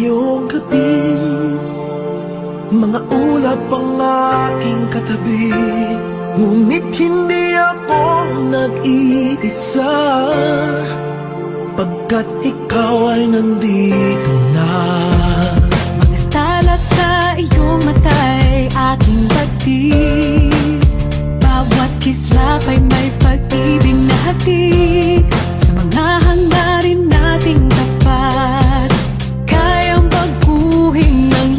ngayong gabi. Mga ulap ang aking katabi, ngunit hindi ako nag-iisa, pagkat ikaw ay nandito na. Mga tala sa iyong mata'y aking pagtig, bawat kislap ay may pag-ibig na hatid. Sa mga hangarin nating tapat, kayang baguhin ng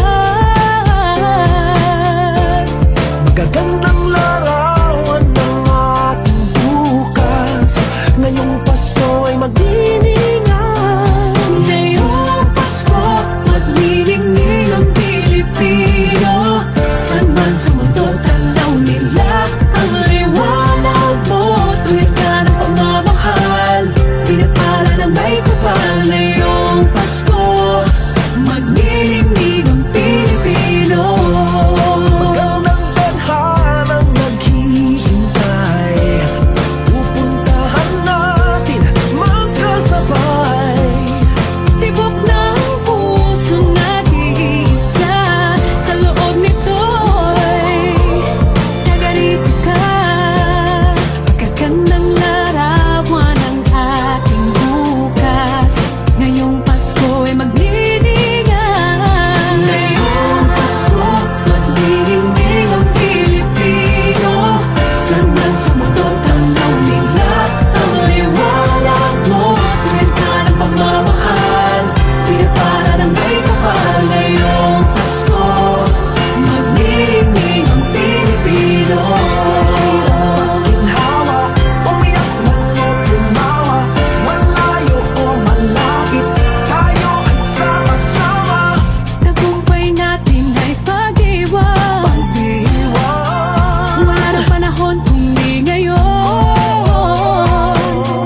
lahat. Magagandang larawan ng ating bukas, ngayong Pasko ay magdiningan. Ngayong Pasko, magniningning ang Pilipino. Saan man sa mundo, tanaw nila ang liwanag mo. Tuwid ka ng pagmamahal, pinapala ng may kapal. Ngayong Pasko, magniningning ang Pilipino. Magandang tadhanang naghihintay, pupuntahan natin magkasabay. Tibok ng puso nag-iisa, sa loob nito'y tagarito ka. Magagandang larawan ang ating bukas, ngayong Pasko ay magniningan. Ngayong Pasko, magniningning ang Pilipino. Saan man sa mundo, tanaw nila ang liwanag mo. Tuwid ka ng pagmamahal, pinapala ng may kapal. Ngayong Pasko, magniningning ang Pilipino. Ginhawa, umiyak man o tumawa, malayo o malapit, tayo ay sama-sama. Tagumpay natin ay pag-iwan, Pag-iwan, wala nang panahon kundi ngayon.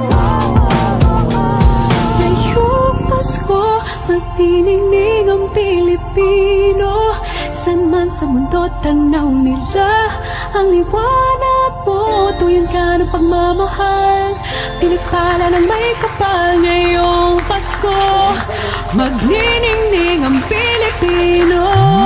Ngayong Pasko, magniningning ang Pilipino. Saan man sa mundo, tanaw nila ang liwanag mo. Tuwid ka ng pagmamahal, pinagpala ng may kapal. Ngayong Pasko, magniningning ang Pilipino.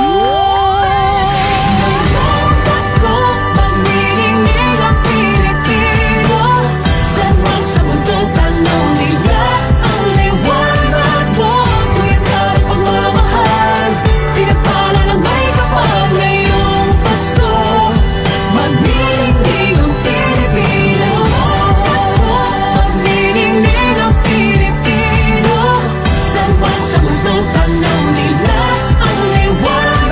Ngayong Pasko, magniningning ang Pilipino. Saan man sa mundo, tanaw nila ang liwanag mo. Tuwid ka ng pagmamahal, pinagpala ng may kapal. Ngayong Pasko, magniningning ang Pilipino. Pasko, magniningning ang Pilipino. Saan man sa mundo, tanaw nila ang liwanag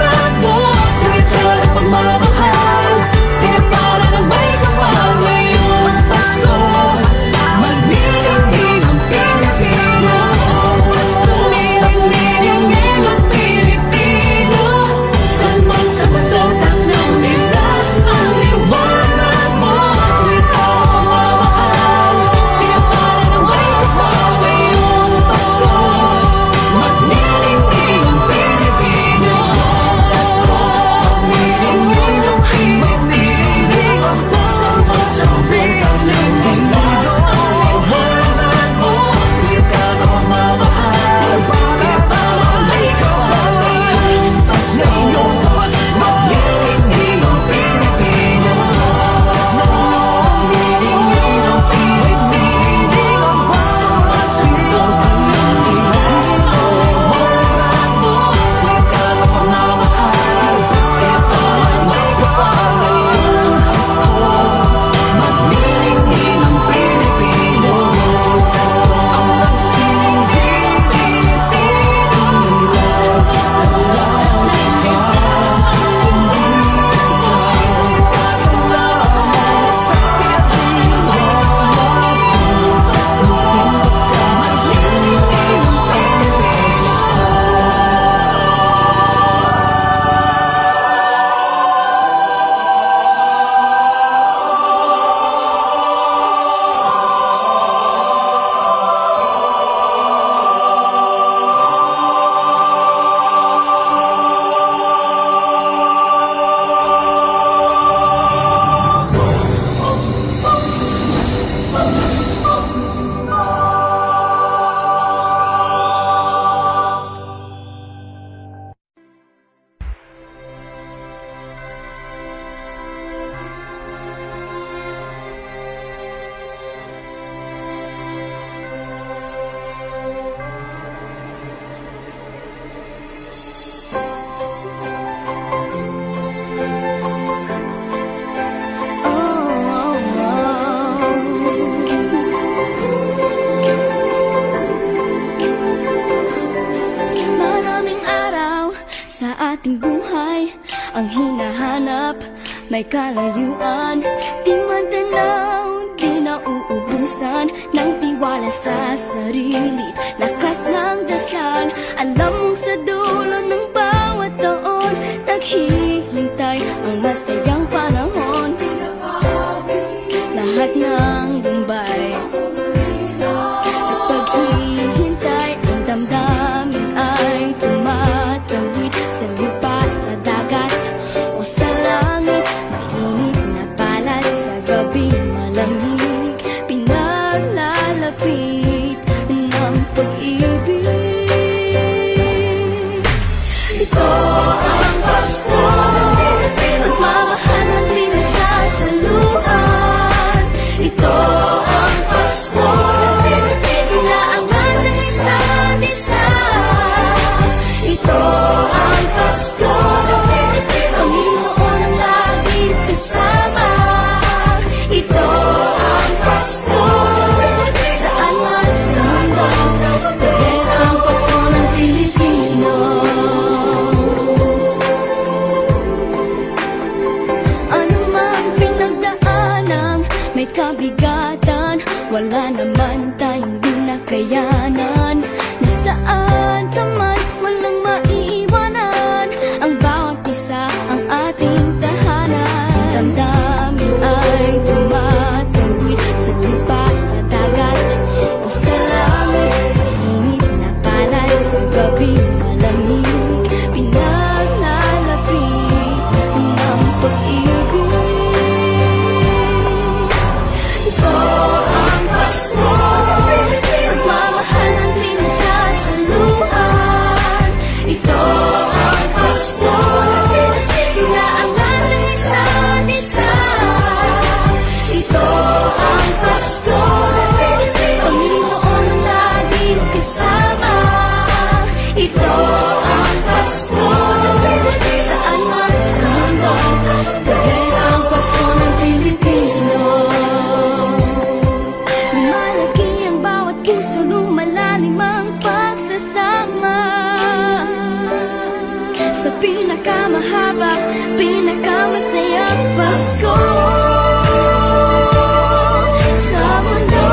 ating buhay ang hinahanap. May kalayuan, di matanaw, di nauubusan ng tiwala sa sarili, lakas ng dasal. Alam mong sa dulo ng bawat taon, naghihintay ang masayang panahon. Lahat ng lumbay at paghihintay, ang damdamin ay tumatawid sa lupa, sa dagat o sa langit. Mainit na palad sa gabing malamig, pinaglalapit ng pag-ibig. Ito ang Pasko, nagmamahal ng di nasasaluhan. Ito ang Pasko, inaangan ng isa't isa. Ito ang Pasko, Panginoon ang laging kasama. Ito ang Pasko, saan man sa mundo, yes, ang Pasko ng Pilipino. Ano mang pinagdaanang may kabigatan, wala naman tayong di nakayanan. Nasaan ka man, walang maiiwanan, ang bawat isa ang ating tahanan. Damdamin ay tumatawid sa lupa, sa dagat o sa langit. Mainit na palad sa gabing malamig, pinaglalapit ng pag-ibig. Ito ang Pasko, nagmamahal ng di nasasaluhan. Ito ang Pasko, inaangan ng isa't isa. Ito ang Pasko, Panginoon ang laging kasama. Ito ang Pasko, saan man sa mundo, yes, ang Pasko ng Pilipino. Lumalaki ang bawat puso, lumalalim ang pagsasama. Sa pinakamahaba, pinakamasayang Pasko sa mundo.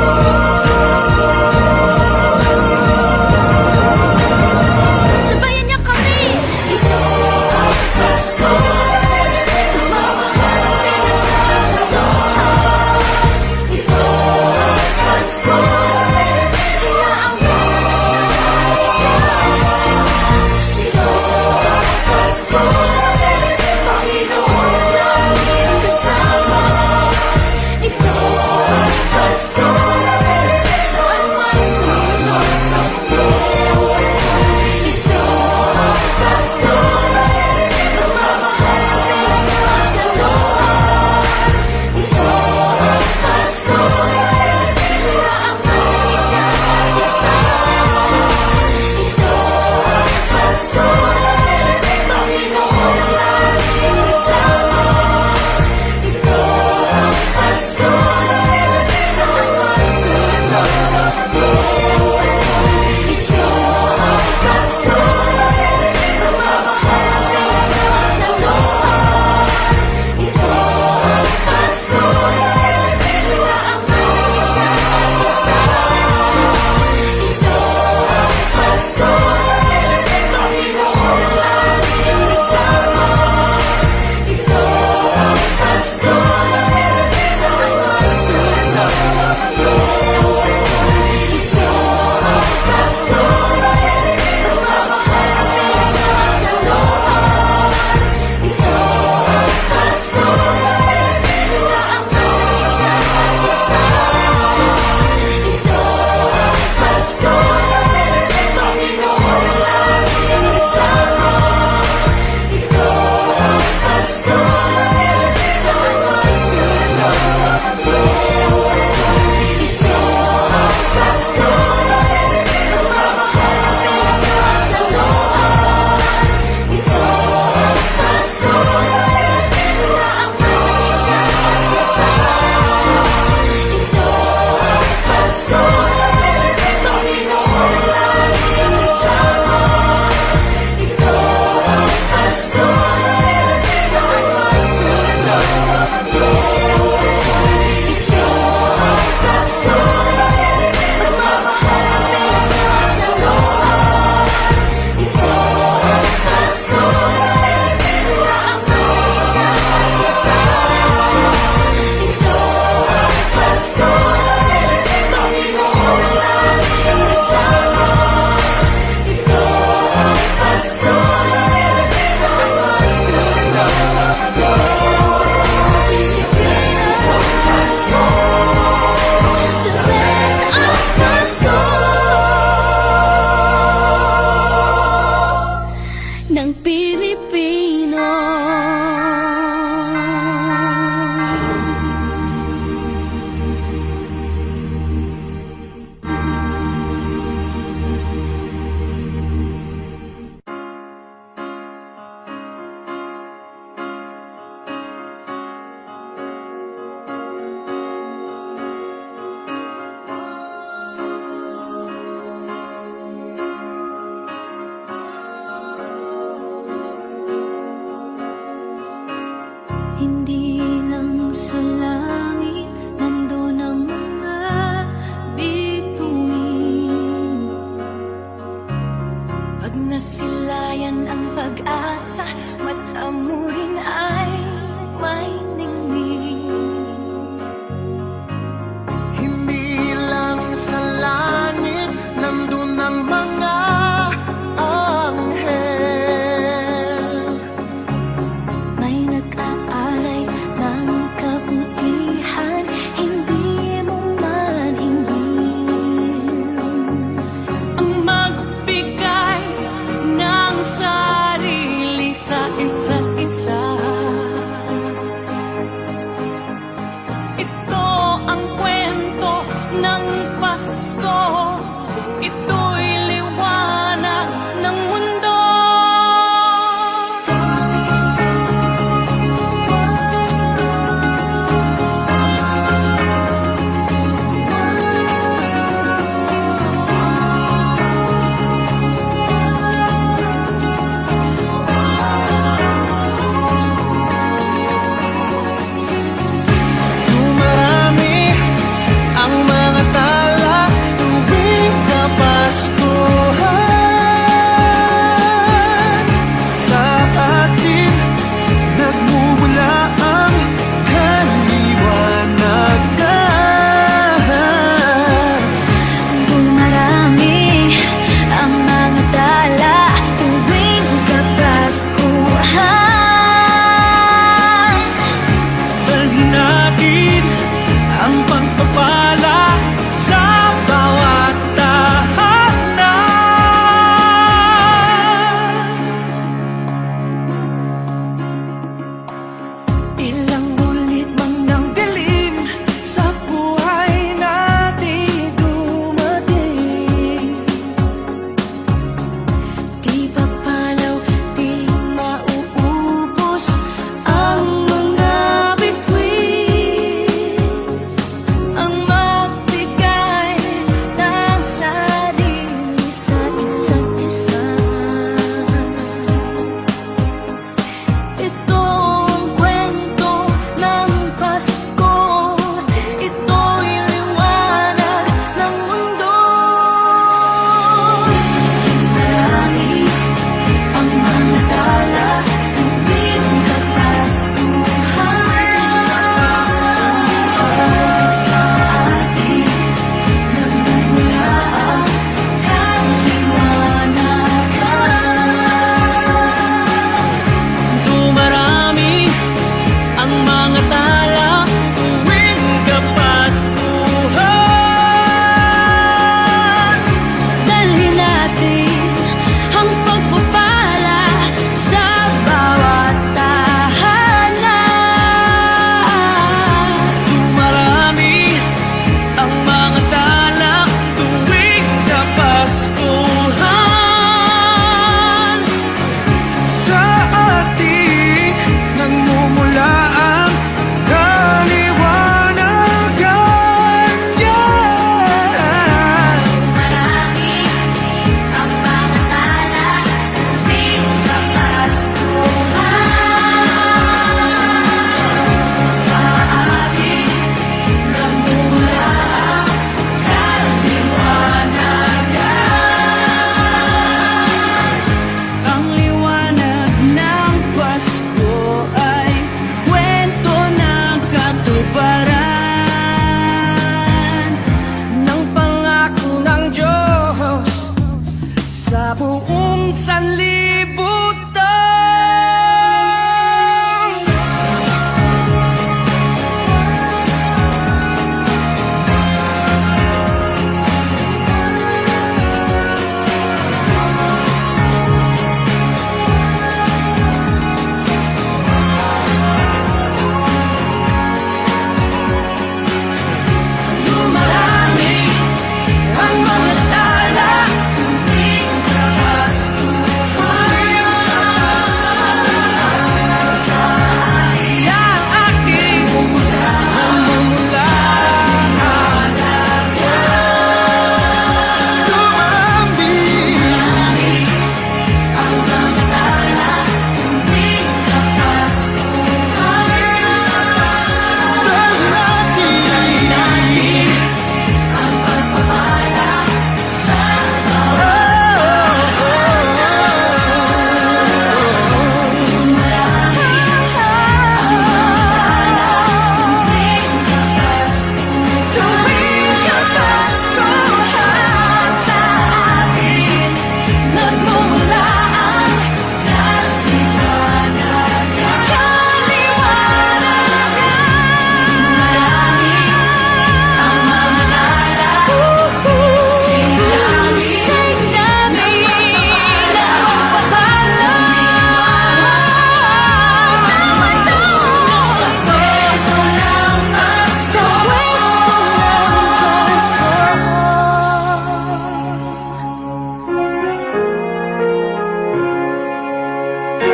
Sabayan niyo kami! Ito ang Pasko, nagmamahal ng di nasasaluhan. Ito ang Pasko, inaangan ng isa't isa. Ito ang Pasko, Panginoon ang laging kasama. ng Pilipino. Hindi lang sa langit nandun ang mga bituin. Pag nasilayan ang pag-asa, mata mo rin ay may ningning. Hindi lang sa langit nandun ang mga anghel. May nag-aalay ng kabutihan, hindi mo maningin. Ang magbigay ng sarili sa isa't isa.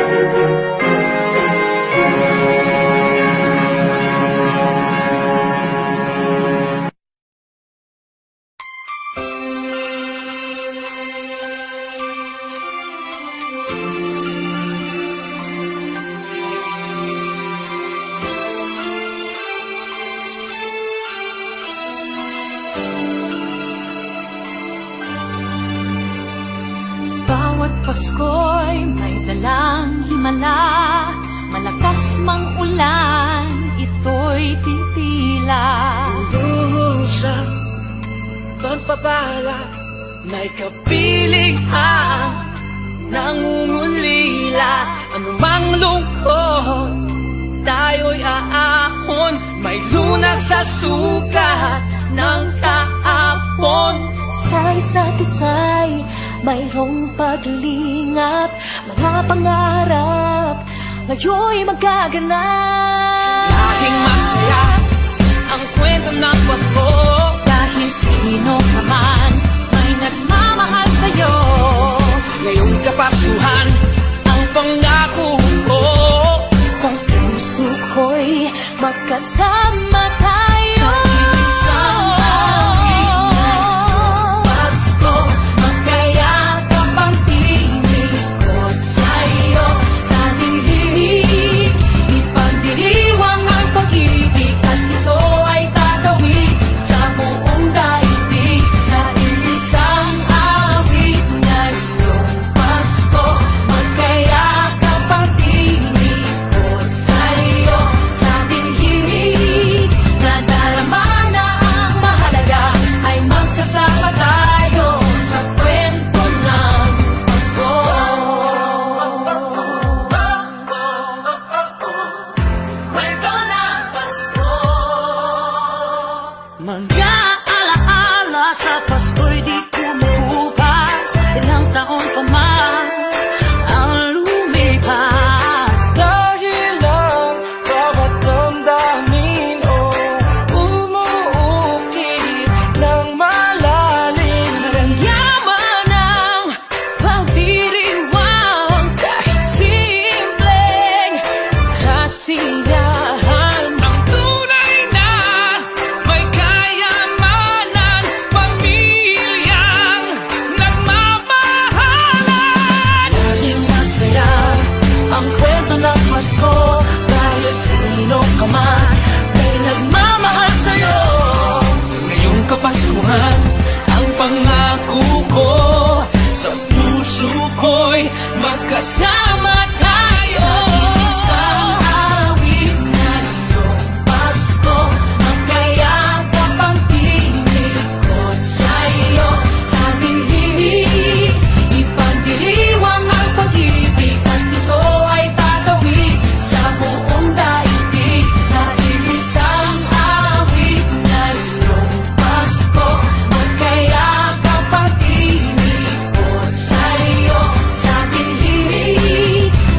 Bawat Pasko'y may dalang himala, malakas mang ulan, ito'y titila. Usap, pagpapala, may kapiling ang nangungulila. Anumang lungkot, tayo'y aahon, may lunas sa sukat ng kahapon. Sa isa't isa'y mayroong paglingap, mga pangarap ngayon'y magaganap. Lahing masaya ang kwento ng Pasko, Dahil sino ka man may nagmamahal sa'yo. ngayong Kapaskuhan ang pangako ko. Sa puso ko'y magkasama tayo. Sa isang Pasko, magkayakap ang tinikot sa'yo. Sa dilig, ipagdiriwang ang pag-ibig, at ito ay tatawid sa buong daigdig. Sa isang awit na iyong Pasko, magkayakap ang tinikot sa'yo. Sa dilig, nadarama na ang mahalaga, ay magkasama tayo sa kwento ng Pasko. Kwento ng Pasko. Mga alaala sa Pasko'y di kumukupas, ilang taon pa man ang lumipas. Dahil ang bawat damdamin o umuukit ng malalim. Yaman ang pagdiriwang, kahit simpleng kasiyahan. Ang tunay na may kayamanan, pamilyang nagmamahalan. Laging masaya ang kwento ng Pasko, dahil sino ka man may nagmamahal sa'yo. Ngayong Kapaskuhan ang pangako ko, sa puso ko'y magkasama tayo. Isang awit na iyong Pasko, magkayakap ang tinikot sa'yo. Sa dilig, ipagdiriwang ang pag-ibig, at ito ay tatawid sa buong daigdig. Sa isang awit na iyong Pasko, magkayakap ang tinikot sa'yo. Sa dilig,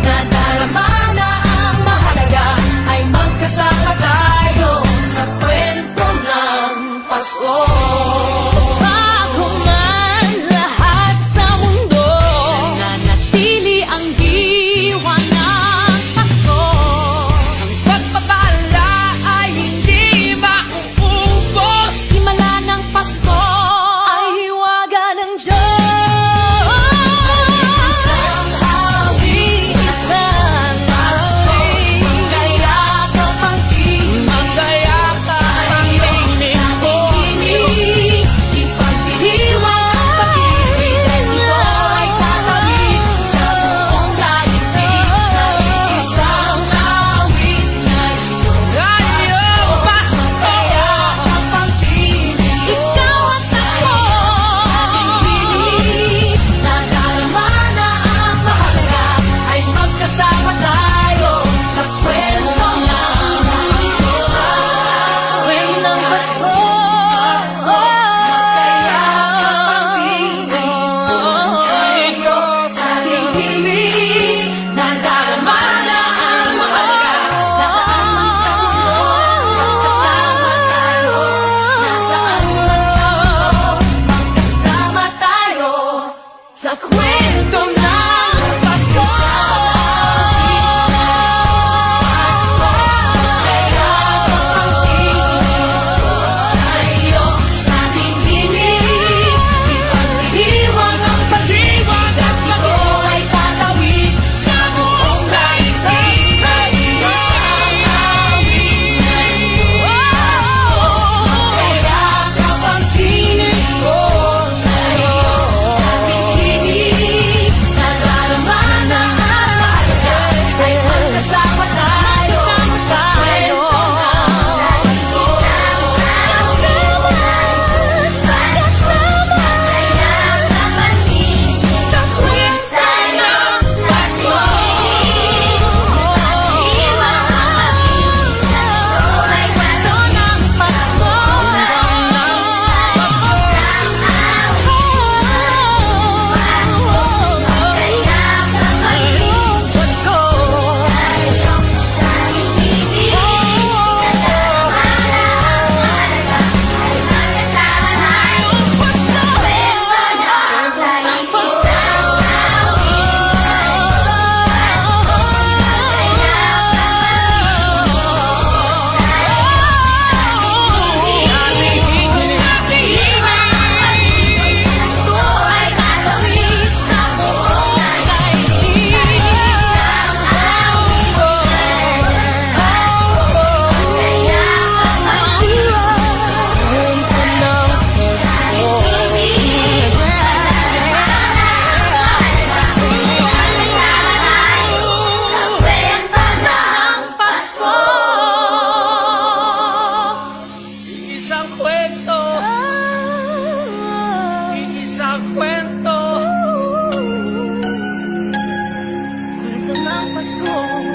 Pasko.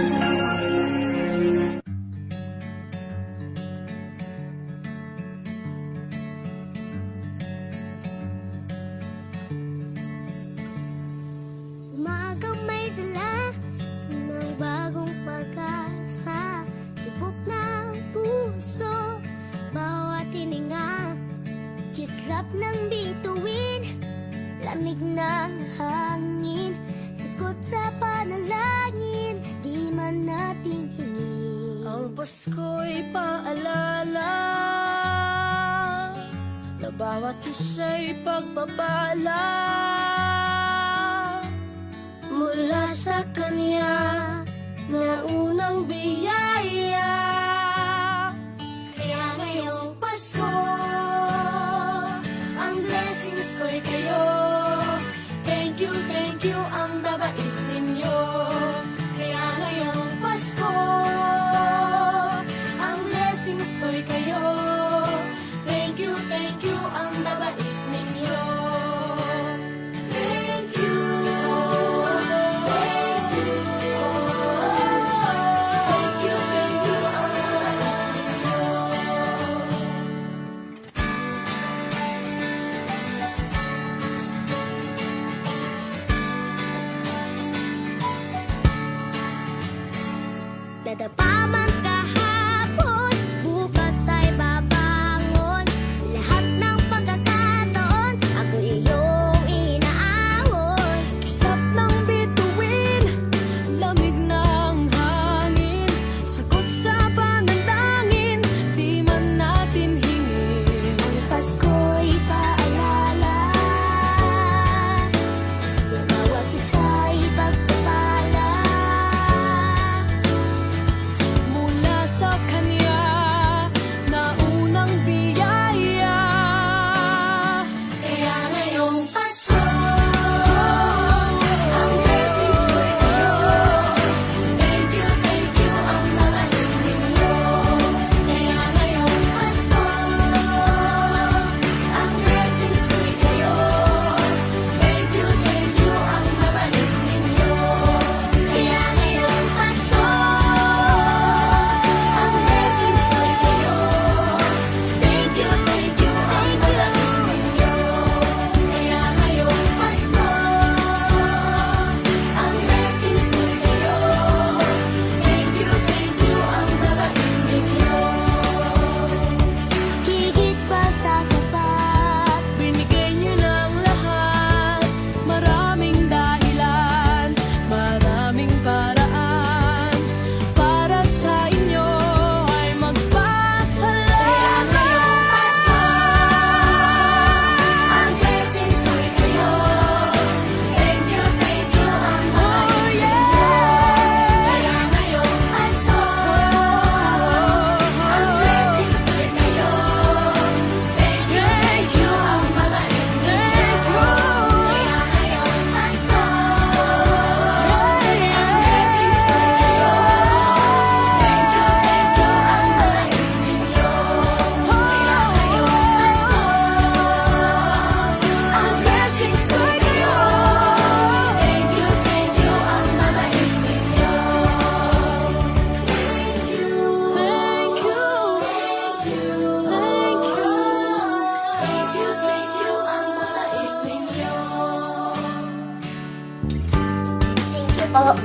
Umagang may dala ng bagong pag-asa, tibok ng puso, bawat hininga, kislap ng bituin, lamig ng hangin, sagot sa panalangin, di man natin hingin. Ang Pasko'y paalala na bawat isa'y pagpapala mula sa Kanya na unang biyaya. Kaya ngayong Pasko, ang blessings ko'y kayo. Thank you ang babait ninyo. Kaya ngayong Pasko, ang blessings ko'y kayo. Thank you ang babait ninyo. Thank you. Dadapa man kahapon, bukas ay babangon. Lahat ng pagkakataon, ako iyong inaahon. Kisap ng bituin, lamig ng hangin, sagot sa panalangin, di man natin hingin. Ang Pasko'y paalala na bawat isa'y pagpapala Mula sa Kanya na unang biyaya. Kaya ngayong Pasko, ang blessings ko'y kayo. Thank you ang babait ninyo. Kaya ngayong Pasko, ang blessings ko'y kayo. Thank you ang babait ninyo. Kaya ngayong Pasko, ang blessings ko'y kayo. Thank you ang babait ninyo. Kaya ngayong Pasko, ang blessings ko'y kayo. Thank you ang babait ninyo. Higit pa sa sapat, Binigay niyo ng lahat, maraming dahilan, maraming paraan, para sa inyo ay magpasalamat. Pasko, ang blessings ko'y kayo. Thank you ang babait ninyo. Kaya ngayong Pasko, ang blessings ko'y kayo. Thank you ang babait ninyo. Kaya ngayong Pasko, ang blessings ko'y kayo. Thank you ang babait ninyo. Kaya ngayong Pasko, ang blessings ko'y kayo. Thank you ang babait ninyo. Thank you po.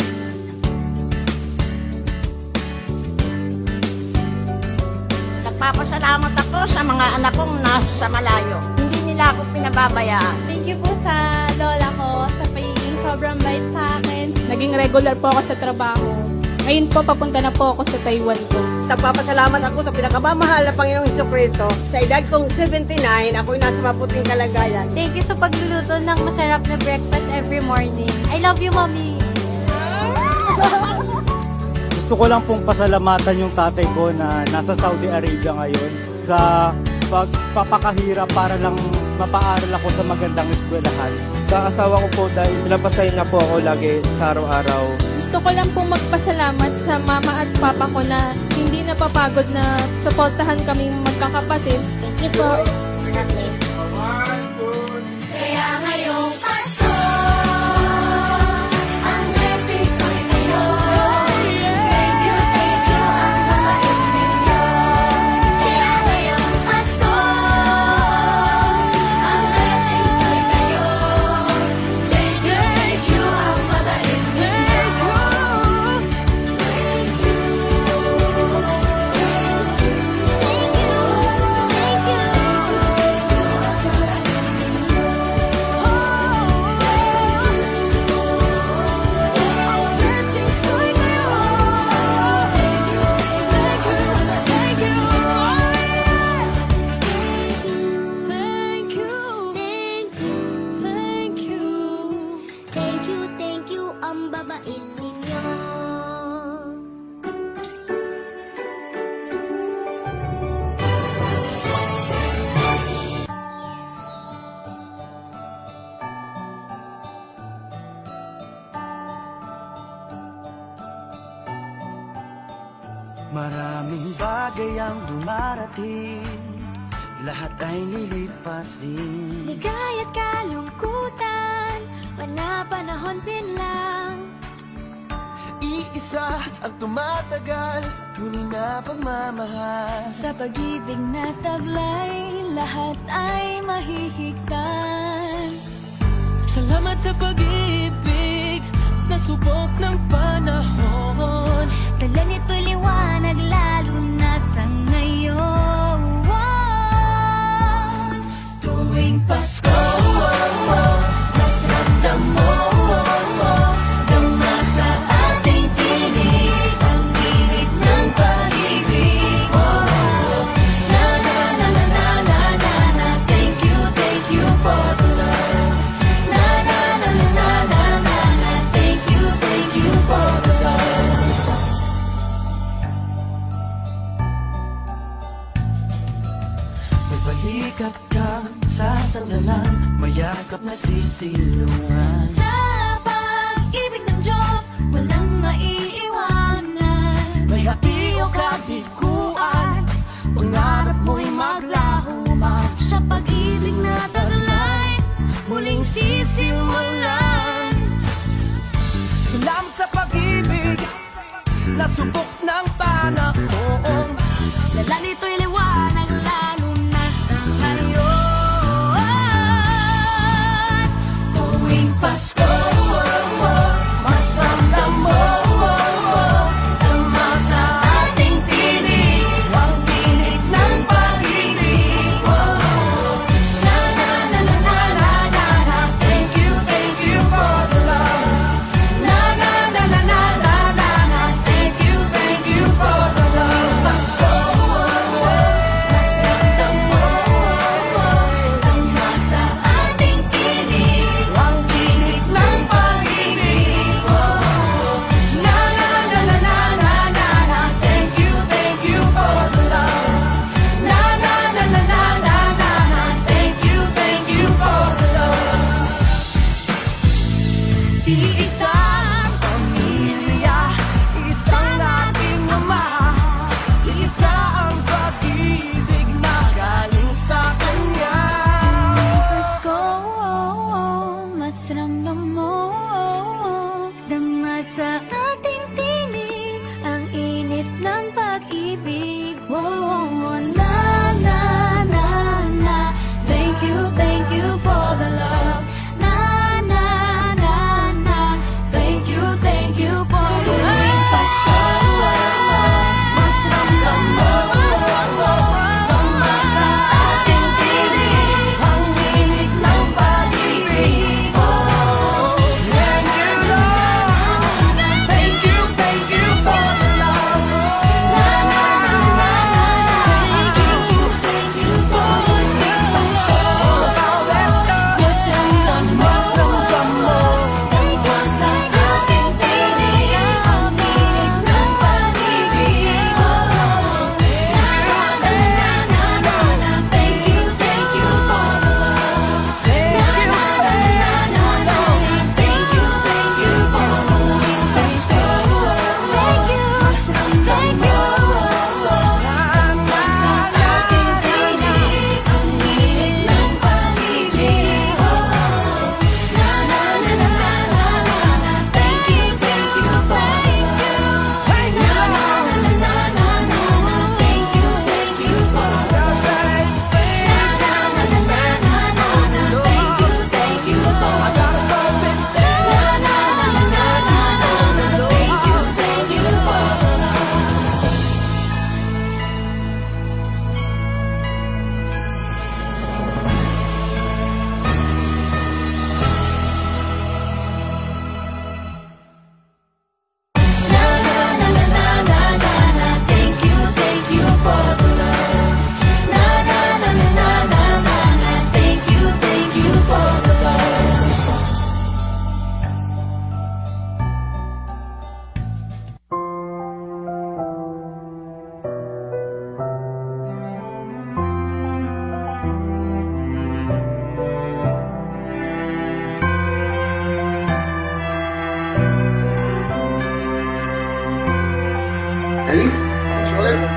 Nagpapasalamat ako sa mga anak kong nasa malayo. Hindi nila ako pinababayaan. Thank you po sa lola ko sa pagiging sobrang bait sa akin. Naging regular po ako sa trabaho. Ngayon po, papunta na po ako sa Taiwan po. Nagpapasalamat ako sa pinakamamahal na Panginoong Hesukristo. Sa edad kong 79, ako'y nasa maputing kalagayan. Thank you sa pagluluto ng masarap na breakfast every morning. I love you, Mommy. Gusto ko lang pong pasalamatan yung tatay ko na nasa Saudi Arabia ngayon sa pagpapakahirap para lang mapaaral ako sa magandang eskwelahan. Sa asawa ko po dahil pinapasahin na po ako lagi sa araw-araw. Gusto ko lang pong magpasalamat sa mama at papa ko na hindi napapagod na suportahan kaming magkakapatid. Thank you po. Kaya ngayong Pasko, ang blessings ko'y kayo. Maraming bagay ang dumarating, lahat ay lilipas din. Ligaya't kalungkutan, panapanahon din lang. Iisa ang tumatagal, tunay na pagmamahal. Sa pag-ibig na taglay, lahat ay mahihigtan. Salamat sa pag-ibig, nasubok ng panahon. Dala nito'y liwanag, lalo na sa ngayon. Tuwing Pasko, mas ramdam mo, dama sa ating tinig, ang init ng pag-ibig. Na na na na na na na na, thank you for the love. Na na na na na na na na, thank you for the love. May balikat ka sa sandalan, mayakap na sisilungan. Sa pag-ibig ng Diyos, walang maiiwanan. May hapi o kabiguan, pangarap mo'y maglaho man. Sa pag-ibig na taglay, muling sisimulan. Salamat sa pag-ibig, nasubok ng panahon. Dala nito'y liwanag, lalo na sa ngayon. Tuwing Pasko, mas ramdam mo, dama sa ating tinig. Ready? Let's roll it.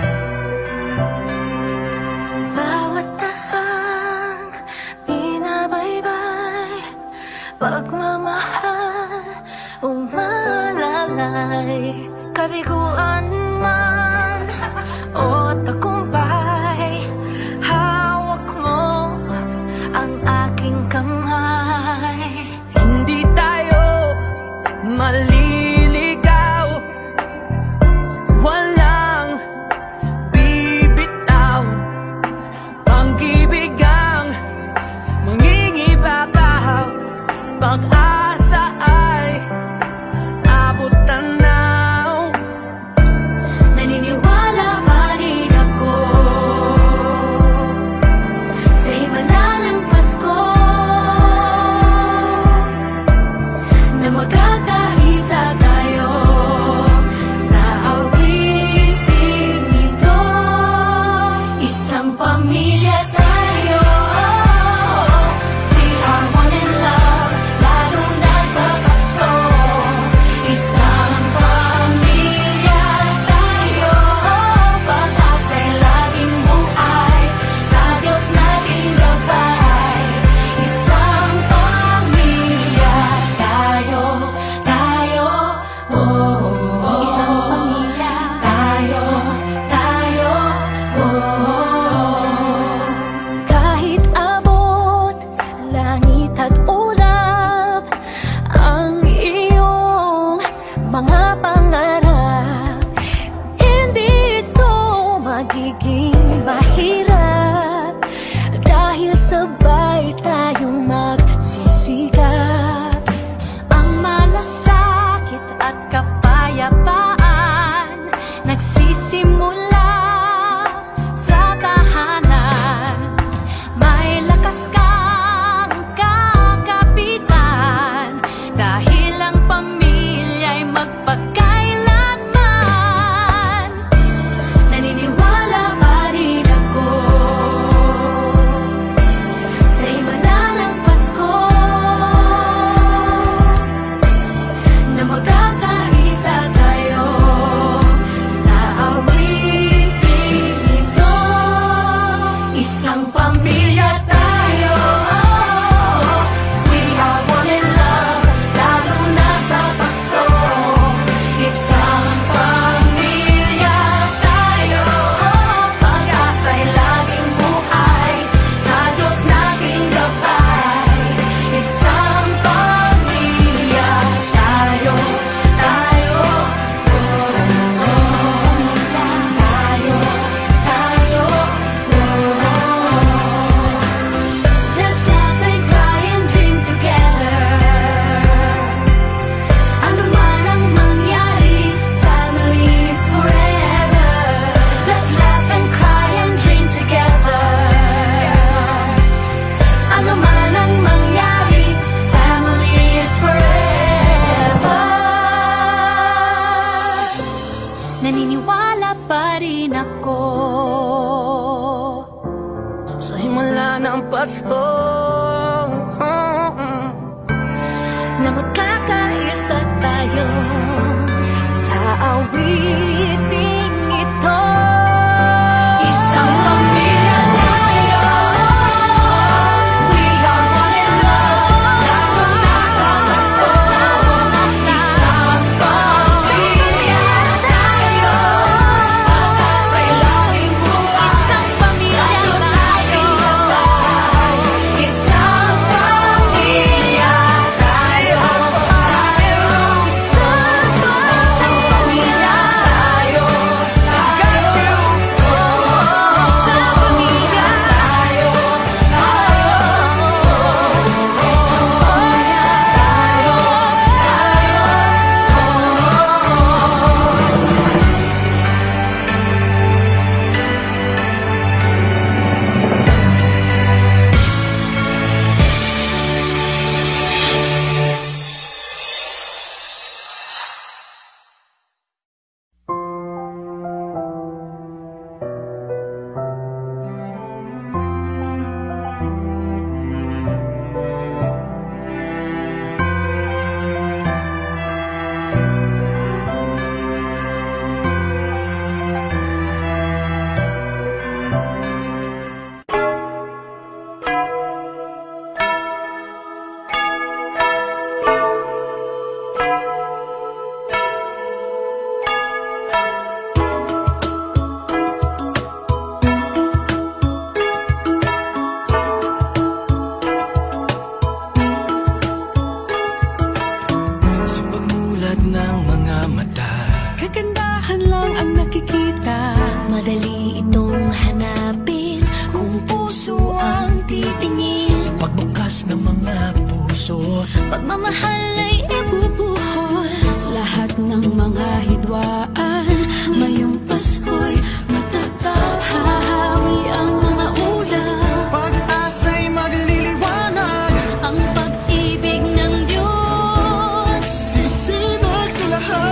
Bawat tahang binabaybay, pagmamahal umalalay, kabiguan man o tagumpay, hawak mo ang aking kamay. Hindi tayo maliligaw, walang bibitaw, pag-ibig ang mangingibabaw, pag-asa ay abot tanaw. Naniniwala pa rin ako sa himala ng Pasko, na magkakaisa tayo sa awiting ito. Isang pamilya tayo, we are one in love, lalo na sa Pasko. Isang pamilya tayo, pag-asa'y laging buhay, sa Diyos nating gabay. Isang pamilya tayo, oh. Isang pamilya tayo, oh. Kahit abot langit at ulap ang iyong mga pangarap, hindi ito magiging mahirap, dahil sabay tayong magsisikap. Ang malasakit at kapayapaan nagsisimula sa tahanan. May lakas kang kakapitan, dahil ang pamilya'y magpakailanman. Naniniwala pa rin ako sa himala ng Pasko, na magkakaisa tayo sa awiting ito. Isang pamilya tayo, we are one in love, lalo na sa Pasko. Isang pamilya tayo, pag-asa'y laging buhay, sa Diyos nating gabay. Isang pamilya tayo, oh. Let's laugh and cry and dream together. Ano man ang mangyari, family is forever. Let's laugh and cry and dream together. Ano man ang mangyari, family is forever. Naniniwala pa rin ako sa himala ng Pasko, na magkakaisa tayo sa awiting ito. Isang pamilya tayo, we are one in love, lalo na sa Pasko. Isang pamilya tayo, pag-asa'y laging buhay, isang pamilya tayo. Isang pamilya tayo, isang mata. Kagandahan lang ang nakikita. Madali itong hanapin kung puso ang titingin. Sa pagbukas ng mga puso, Pagmamahal ay ibubuhos. Lahat ng mga hidwaan. Ngayong Pasko'y matatag. Hahawi ang mga ulam. pag-asa'y magliliwanag. Ang pag-ibig ng Diyos Sisinag sa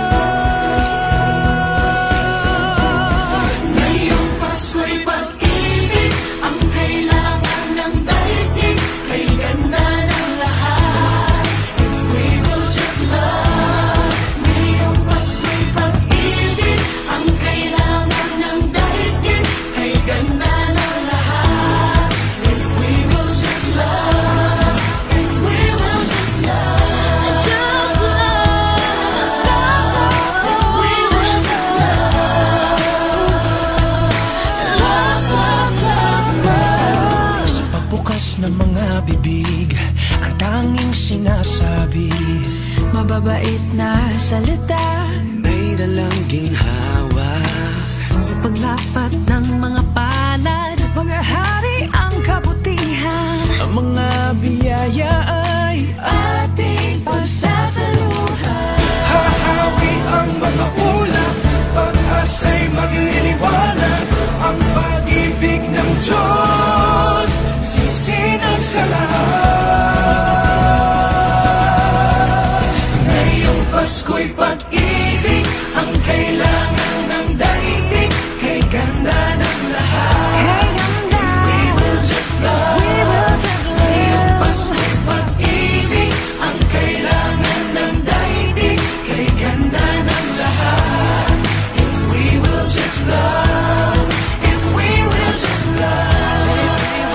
lahat. ngayong Pasko'y pag-ibig. Ang kailangan ng daigdig. Kay ganda ng lahat. If we will just love. Ngayong Pasko'y pag-ibig. Ang kailangan ng daigdig. Kay ganda ng lahat. If we will just love. If we will just love. Just love. If we will just love. Sa pagbukas ng mga bibig, ang tanging sinasabi, Mababait na salita. may dalang ginhawa. Sa paglapat ng mga palad, mga hari ang kabutihan. Ang mga biyaya ay Ating pagsasaluhan. hahawi ang mga ulap. Pag-asa'y magliliwanag. Ang pag-ibig ng Diyos sisinag sa lahat. Ngayong Pasko'y pag-ibig. Ang kailangan ng daigdig. Kay ganda ng lahat. If we will just love. Ngayong Pasko'y pag-ibig. Ang kailangan ng daigdig. Kay ganda ng lahat. If we will just love. If we will just love.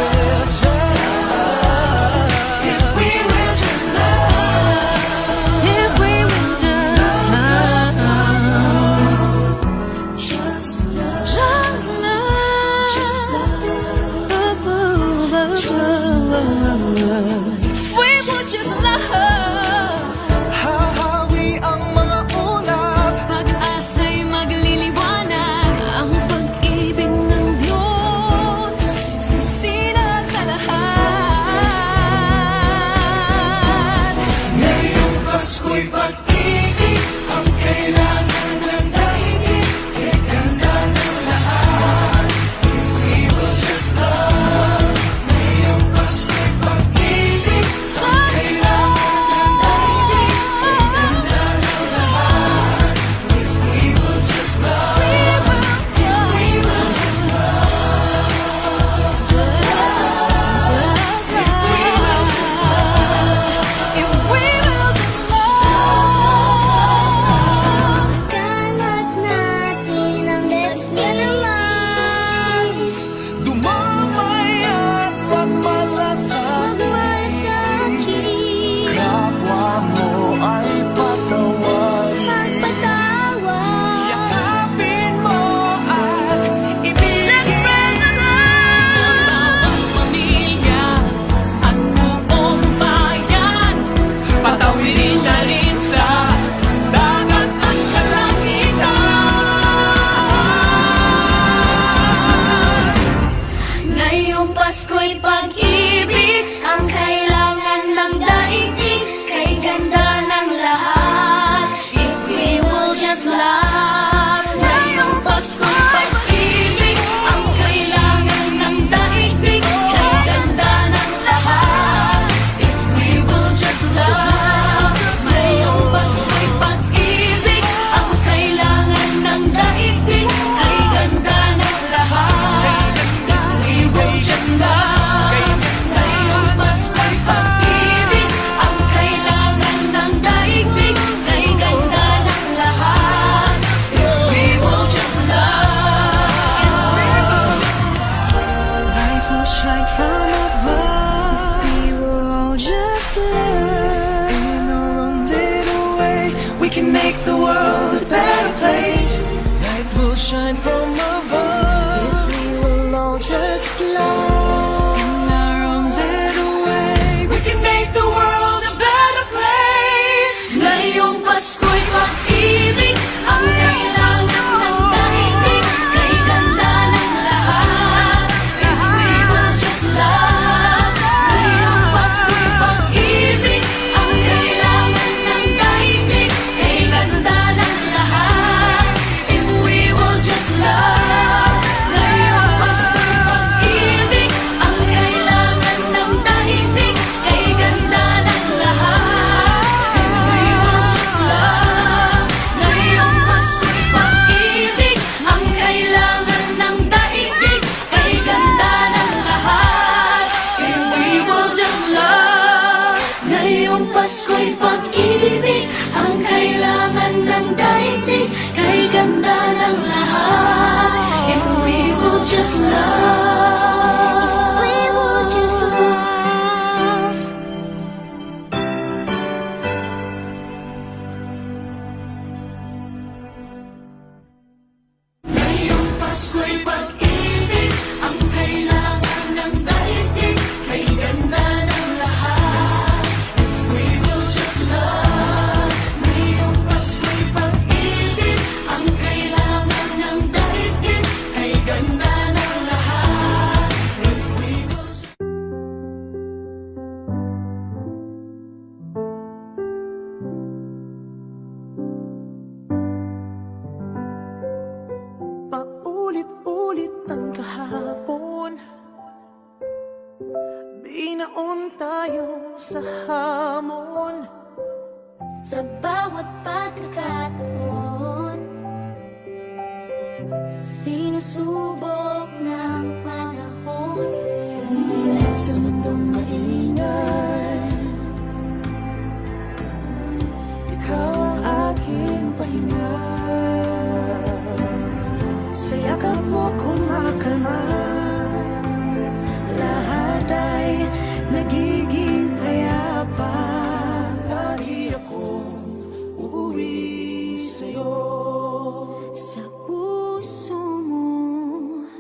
If we will just love. If we will just love. Just love. Just love. Just love. If we will just love. Hahawi ang mga ulap. Pag-asa'y magliliwanag. Ang pag-ibig ng Diyos sisinag sa lahat. Ngayong Pasko'y pag-ibig. Ang kailangan ng daigdig. Kay ganda ng lahat. If we will just love. Ngayong Pasko'y pag-ibig. Ang kailangan ng daigdig. Kay ganda ng lahat. If we will just love. If we will just love. Kalat natin ang destiny. Dumamay at pagmalasakit. Magmasakit. Kapwa mo ay patawarin. Magpatawad. Yakapin mo at ibigin. Let's spread the love. Sa bawat pamilya at buong bayan, patawirin na rin sa dagat at kalangitan. Ngayong Pasko'y pag-ibig. Ang kailangan ng daigdig. Kay ganda ng lahat. If we will just love. Ngayong Pasko'y pag-ibig. Ang kailangan ng daigdig. Kay ganda ng lahat. If we will just love. Ngayong Pasko'y pag-ibig. Ang kailangan ng daigdig. Kay ganda ng lahat. We will just love. Ngayong Pasko'y pag-ibig. Ang kailangan ng daigdig. Kay ganda ng lahat. We will just love. Light will shine from above. We will just love. In our own little way, we can make the world a better place. Light will shine from above. We will all just love. In our own little way, we can make the world a better place. Ngayong Pasko'y pag-ibig. Pasko'y pag-ibig ang kailangan ng daigdig, kay ganda ng lahat. If we will just love, ngayong Pasko'y pag-ibig ang kailangan ng daigdig, kay ganda ng lahat. If we will just... Paulit-ulit ang kahapon, binaon tayo sa hamon. Sa bawat pagkakataon, sinusubok ng panahon. Sa mundong maingay, ikaw ang aking pahinga. Sa yakap mo kumakalma, lahat ay nagiging payapa. Lagi akong uuwi sa'yo. Sa puso mo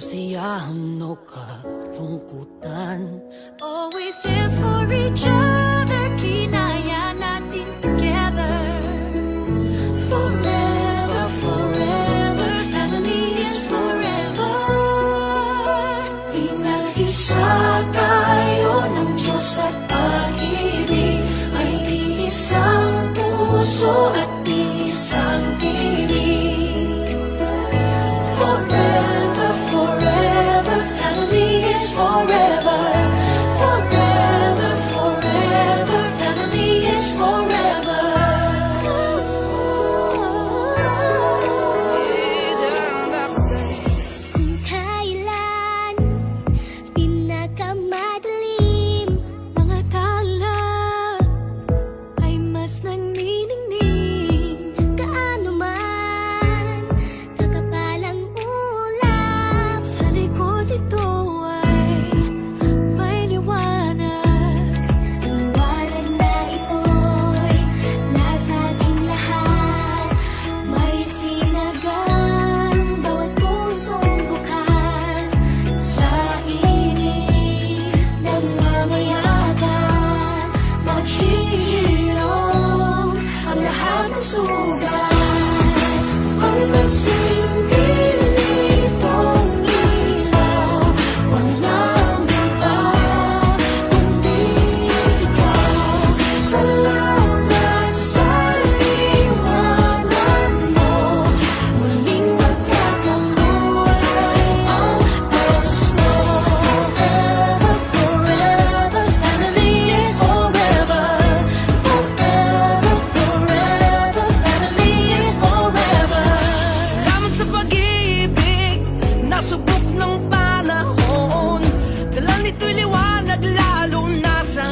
kasiyahan o kalungkutan. Always there for each other, kinaya natin together. Forever, forever, family is forever. Pinag-isa tayo ng Diyos at pag-ibig, may isang puso at isang bibig. Forever, forever, family is forever. Forever, forever, family is forever. Kung kailan pinakamadilim mga tala ay mas nagniningning, kaano man kakapalang ulap sa likod ito ay may liwanag. Ang liwanag na ito'y nasa ating lahat, may sinagang bawat pusong bukas sa init ng mamayagan. Maghihirong ang lahat ng sugat. Ang nagsingil nitong ilaw, walang iba kundi ikaw. Salamat sa liwanag mo, muling magkakakulay ang Pasko. Forever, forever, family is forever. Forever, forever, family is forever. Salamat sa pag-ibig, nasubok ng panahon. Dala nito'y liwanag lalo na sa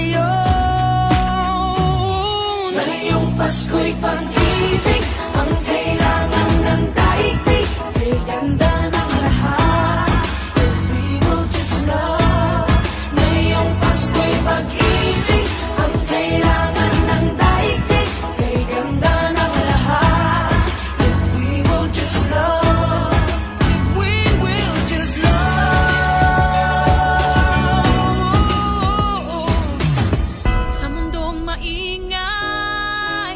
ngayon. Ngayong Pasko'y pag-ibig, ang kailangan ng daigdig, kay ganda ng lahat, if we will just love. Ngayong Pasko'y pag-ibig, ang kailangan ng daigdig, kay ganda ng lahat, if we will just love. If we will just love. Sa mundong maingay,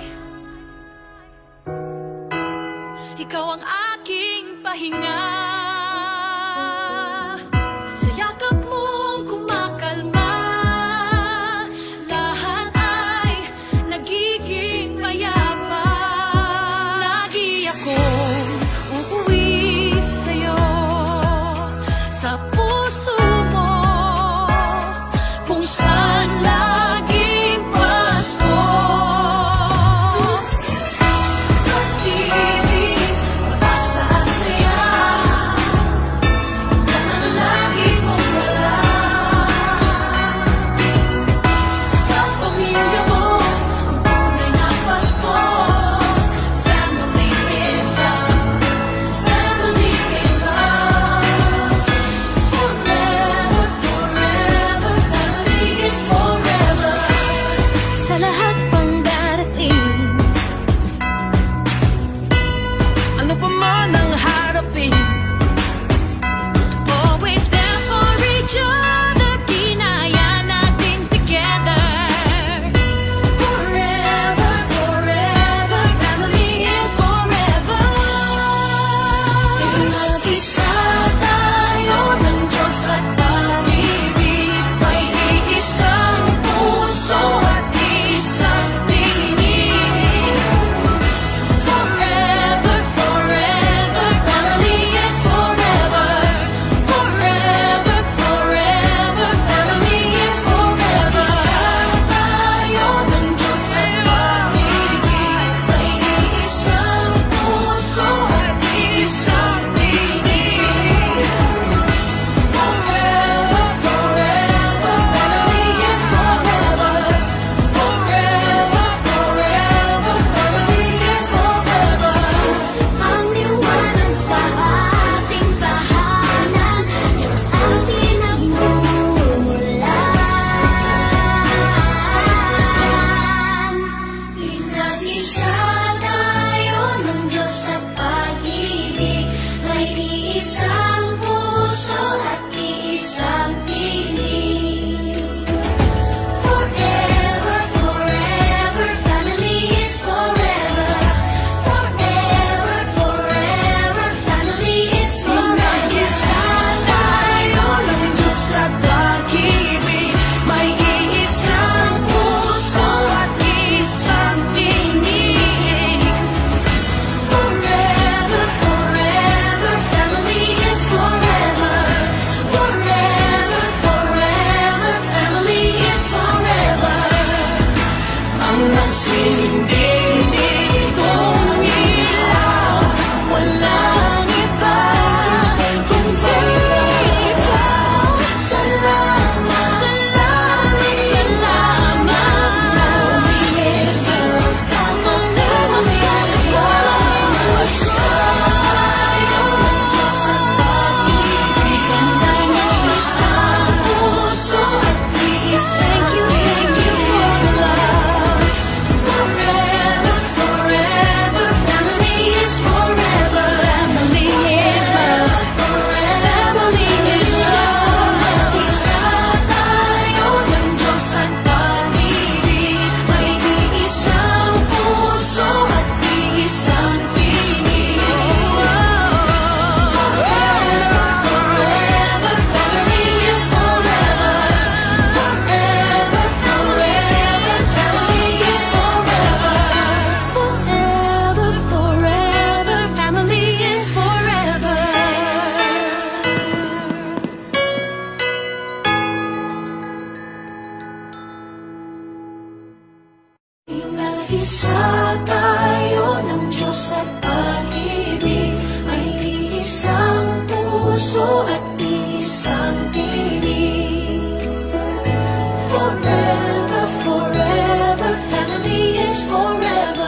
ikaw ang aking pahinga. Sa yakap mong kumakalma, lahat ay nagiging payapa. Lagi akong uuwi sa'yo, sa puso mo, kung saan laging Pasko. Pag-ibig, pag-asa at saya, yan ang lagi mong wala. Sa pamilya mo, ang tunay na Pasko. Family is love, family is love. Forever, forever, family is forever. Sa lahat pang darating, Ano pa man ang harapin, always there for each other, kinaya natin together. Forever, forever, family is forever. Pinag-isa tayo ng Diyos at pag-ibig, may iisang puso at isang bibig. Forever, forever, family is forever. Forever, forever, family is forever. Tayo ng Diyos at pag-ibig, may iisang puso at isang bibig. Forever, forever, family is forever. Forever, forever, family is forever. Ang liwanag sa ating tahanan, Diyos ang pinagmumulan. Pinag-isa tayo ng Diyos sa pag-ibig, may iisang puso Isang puso at isang tinig. Forever, forever, family is forever.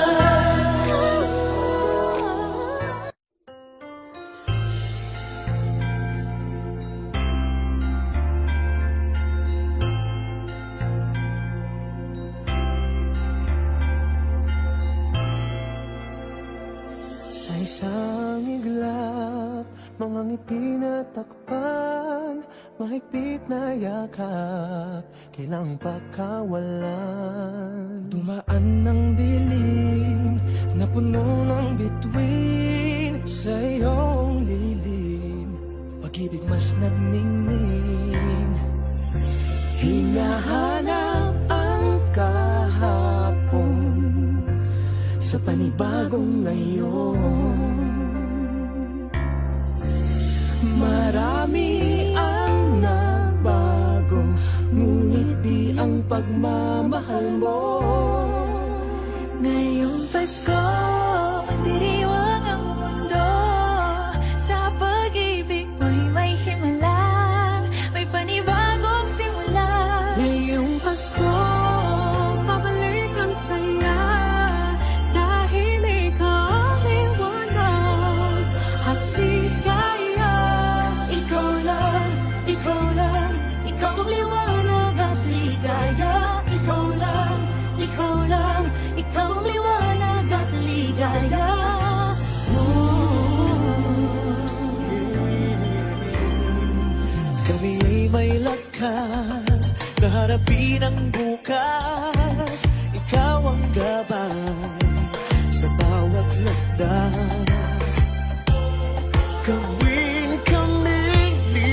Sa isang iglap, mga ngiti na takpan, mahigpit na yakap, kailang pagkawalan. Dumaan ng dilim na puno ng bituin, sa iyong lilim, pag-ibig mas nagningning. Hinahanap ang kahapon sa panibagong ngayon. Marami ang nabago, ngunit di ang pagmamahal mo. Ngayong Pasko, diriwang ang mundo. Sa pag-ibig mo'y may himala, may panibagong simula. Ngayong Pasko, pabalik ang saya, dahil ikaw ang liwanag at ligaya. Ikaw lang, ikaw lang, ikaw ang liwanag at ligaya. Ikaw lang, ikaw lang, ikaw ang liwanag at ligaya. Kami ay may lakas na harapin ang bukas. Ikaw ang gabay sa bawat landas. Gawin kaming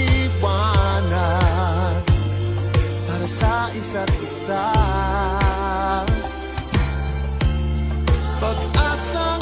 liwanag para sa isa't isa. Pag-asang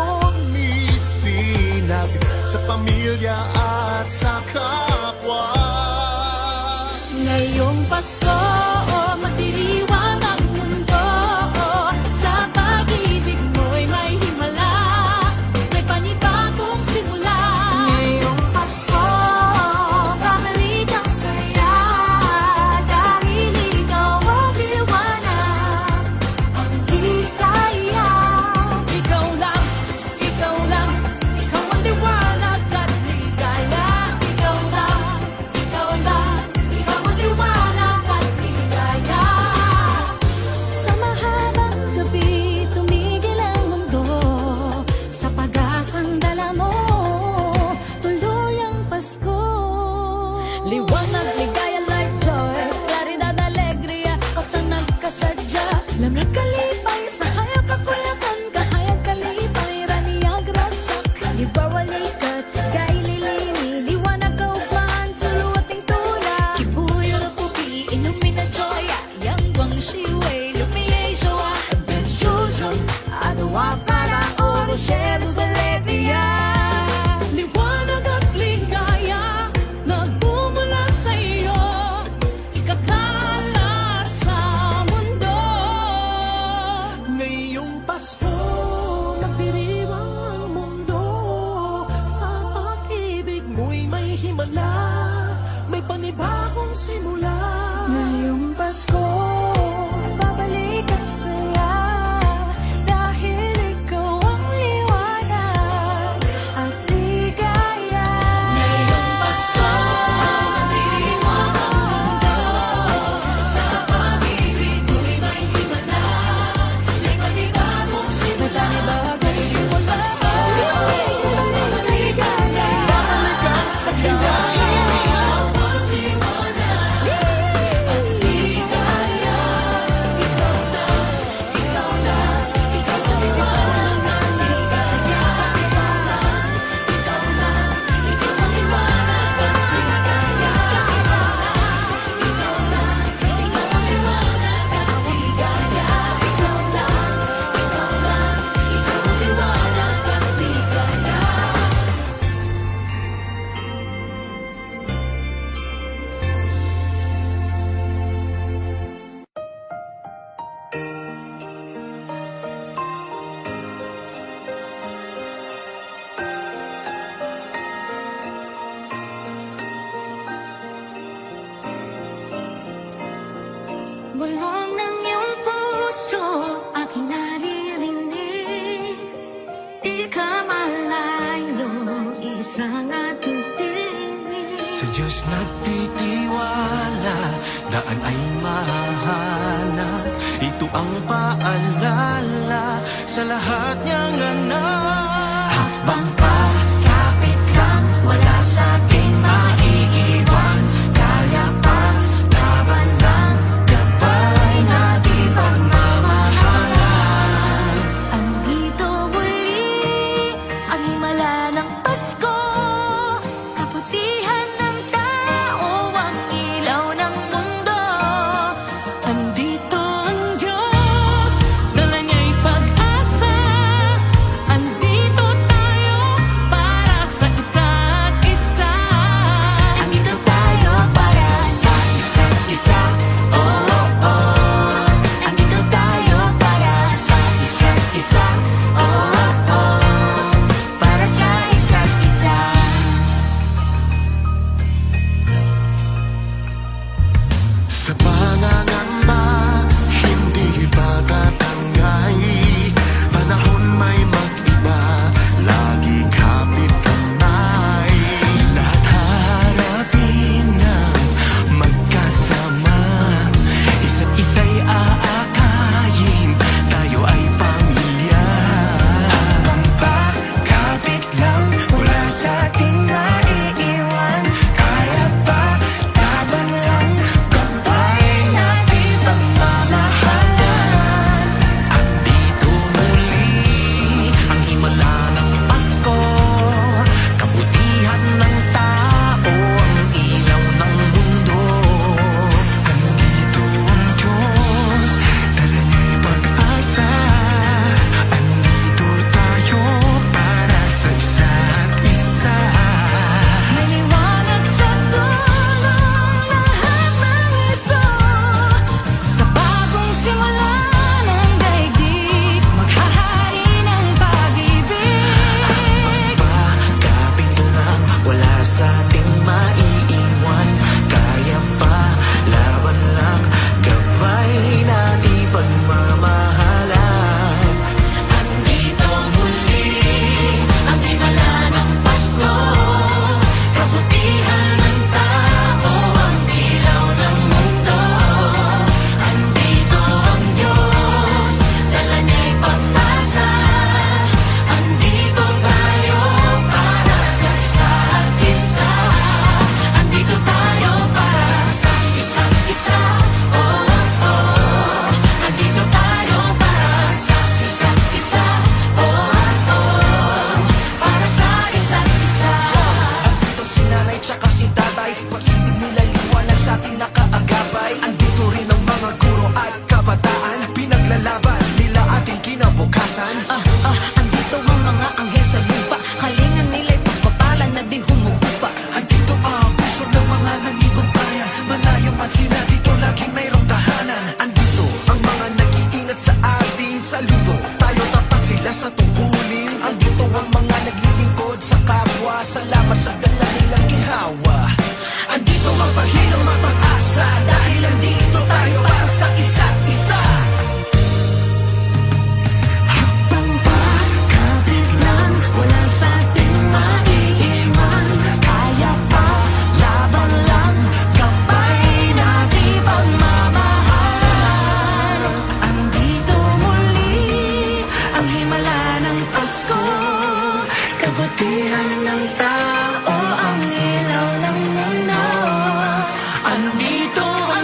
sumisinag sa pamilya at sa kapwa. Ngayong Pasko, magdiriwang ang mundo. Sa pag-ibig mo'y may himala, may panibagong simula. Ngayong Pasko, babalik ang saya, dahil ikaw ang liwanag, ang ligaya. Ikaw lang, ikaw lang, ikaw ang liwanag at ligaya. Ikaw lang, ikaw lang, ikaw ang liwanag at ligaya. Sa mahabang gabi, tumigil ang mundo, sa pag-asang dala mo, tuloy ang Pasko. Liwanag, ligaya, light, joy, claridad, alegria, kasang nagkasadya. Lamig kalipay, sa hayag kakuyakan, kahayag kalipay, raniyag ragsak. Ibawalikat, sigay lilini, liwanag kaugmaan, suluating tula. Kibuyo na pupi, ilumina joy, yang guang shiway, lumiye joa. Ben children, adawa para oro, sheru sa levia. Liwanag at ligaya, nagmumula sa iyo, ikakalat sa mundo. Ngayong Pasko, magdiriwang ang mundo. Sa pag-ibig mo'y may himala, may panibagong simula. Ngayong Pasko, babalik ang saya, dahil ikaw ang liwanag at ligaya. Ngayong Pasko, magdiriwang ang mundo. Sa pag-ibig mo'y may himala, may panibagong simula. Ngayong Pasko, babalik ang saya, dahil ikaw ang liwanag at ligaya. Bulong ng iyong puso aking naririnig. Di ka malayo, isang aking tinig. Sa Diyos nagtitiwala, daan ay mahahanap. Ito ang paalala sa lahat niyang anak. Hakbang pa, kapit lang, wala sa ating maiiwan. Kaya pa, laban lang, gabay natin pagmamahalan. Andito muli ang himala ng Pasko, kabutihan ng tao, ang ilaw ng mundo. Andito ang Diyos, dala niya'y pag-asa. Andito tayo para sa isa't isa. Andito tayo para sa isa't isa. Oh, oh, oh. Andito tayo para sa isa't isa. Oh, oh, oh. Para sa isa't isa. Sa pangangamba, hindi pagkatangay. Panahon may mag-iba, lagi kapit kamay. Lahat harapin ng magkasama, isa't isa'y aakayin, tayo ay pamilya. Kapit lang, wala sa ating maiiwan. Kaya pa, laban lang, gabay natin pagmamahalan. Andito muli ang himala ng Pasko, kabutihan ng tao, ang ilaw ng mundo. Andito ang Diyos, dala niya'y pag-asa. Andito tayo para sa isa't isa. May liwanag sa dulo lahat ng ito. Sa bagong simula ng daigdig, maghahari ng pag-ibig. Kapit lang, wala sa ating maiiwan. Kaya pa, laban lang, gabay natin pagmamahalan. Andito muli ang himala ng Pasko, kabutihan ng tao, ang ilaw ng mundo. Andito ang Diyos, dala niya'y pag-asa. Andito tayo para sa isa't isa. Andito tayo para sa isa't isa. Oh, oh. Andito tayo para sa isa't isa. Oh, oh. Para sa isa't isa. Andito si nanay tsaka si tatay, pag-ibig nila liwanag sa ating nakaagabay. Andito rin ang mga guro at kabataan, pinaglalaban nila ating kinabukasan. Andito ang mga anghel sa lupa, kalingan nila'y pagpapalan na di humuhupa. Andito ang puso ng mga nanginumbayan, malayo man sila dito laging mayroong tahanan. Andito ang mga nag-iingat sa ating saludo, tayo tapat sila sa tungkulin. Andito ang mga naglilingkod sa kapwa, salamat sa dala nilang ginhawa. Andito ang paghinong mapag-asa, dahil andito tayo para sa isa't isa. Hakbang pa, kapit lang, wala sa ating maiiwan. Kaya pa, laban lang, gabay natin pagmamahalan. Andito muli ang himala ng Pasko, kabutihan ng tao, ang ilaw ng mundo. Andito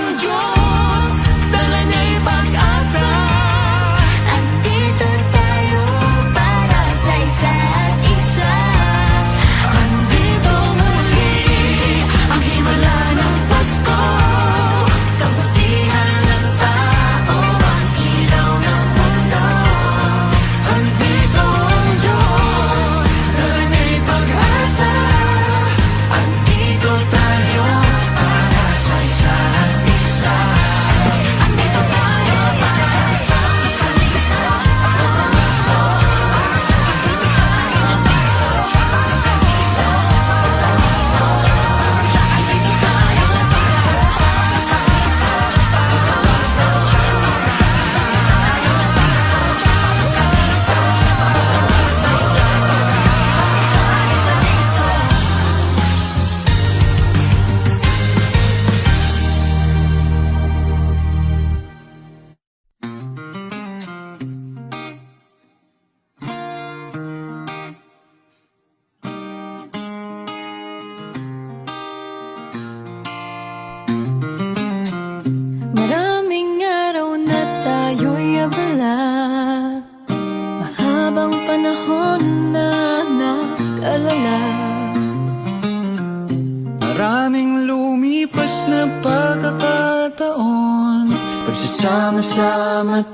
Maraming lumipas na pagkakataon, pagsasama-sama at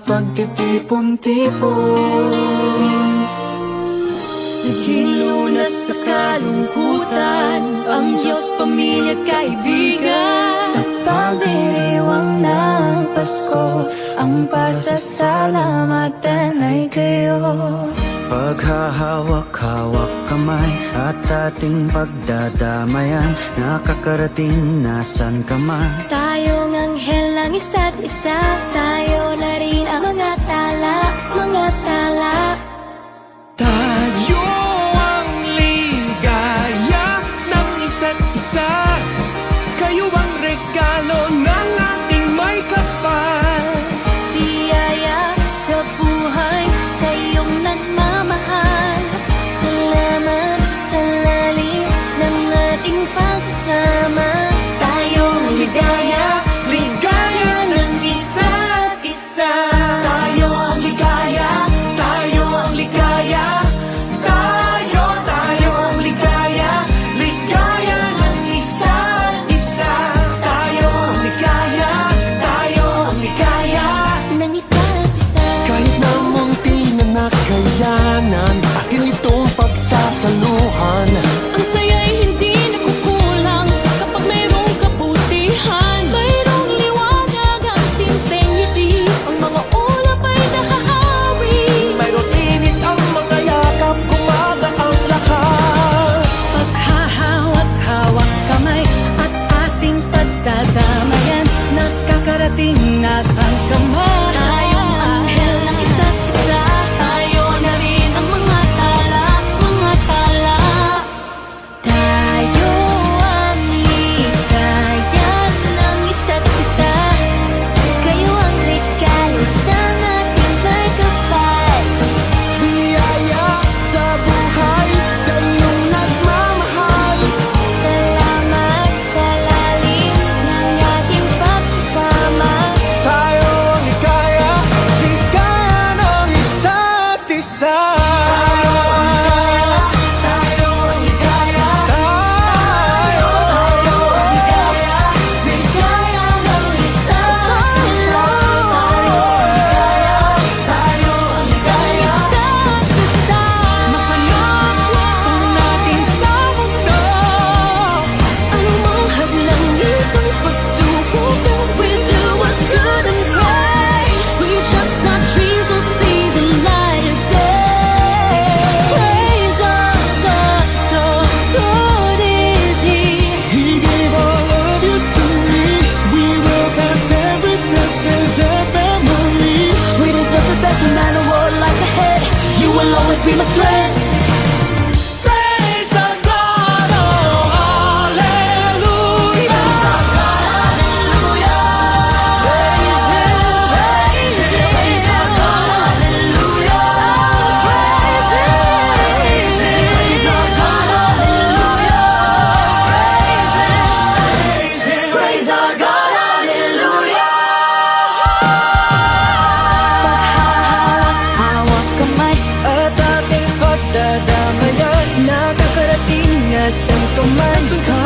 pagtitipon-tipon. Naging lunas sa kalungkutan, ang Diyos, pamilya, kaibigan. Sa pagdiriwang ng Pasko, ang pasasalamatan ay kayo. Paghahawak-hawak kamay at ating pagdadamayan, nakakarating nasan ka man. Tayong anghel ng isa't isa, tayo na rin ang mga tala, mga tala. Tayo ang ligaya ng isa't isa, kayo ang regalo ng ating may kapal. Biyaya sa buhay, kayong nagmamahal. Salamat sa lalim ng ating pagsasama. Tayong ligaya, ligaya ng isa't isa. Tayo ang ligaya, tayo ang ligaya. Tayo ang ligaya, ligaya ng isa't isa. Tayo ang ligaya, tayo ang ligaya ng isa't isa. Kahit na munti na nakayanan, atin itong pagsasaluhan. Ang saya'y hindi nakukulang kapag mayroong kabutihan. Mayroong liwanag ang simpleng ngiti, ang mga ulap ay nahahawi. Mayroon init ang mga yakap, kumaga ang lakas. Paghahawak-hawak kamay at ating pagdadamayan, nakakarating nasan ka man. Tayong anghel ng isa't isa, tayo na rin ang mga tala, mga tala. Tayo ang ligaya ng isa't isa, kayo ang regalo ng ating may kapal. Biyaya sa buhay, kayong nagmamahal. Salamat sa lalim ng ating pagsasama. Tayo ang ligaya, ligaya ng isa't isa. Tayo ang ligaya, tayo ang ligaya, ligaya ng isa't isa. Tayo ang ligaya, Isa't isa. masaya ang natin sa mundo. Anumang hadlang itong pagsubok, we'll do what's good and right. We just touch trees will see the light of day. Praise our God, so good is He. He gave all of you to me. We will pass every test as a family. We deserve the best no matter what lies ahead. You will always be my strength. Praise our God, oh hallelujah. Praise our God, hallelujah. Praise Him, praise Him. Praise our God, hallelujah. Praise Him, praise Him. Praise our God, hallelujah. Praise Him, praise Him. Praise our God, hallelujah. Paghahawak kamay at ating pagdadamayan, nakakarating na saan ka man.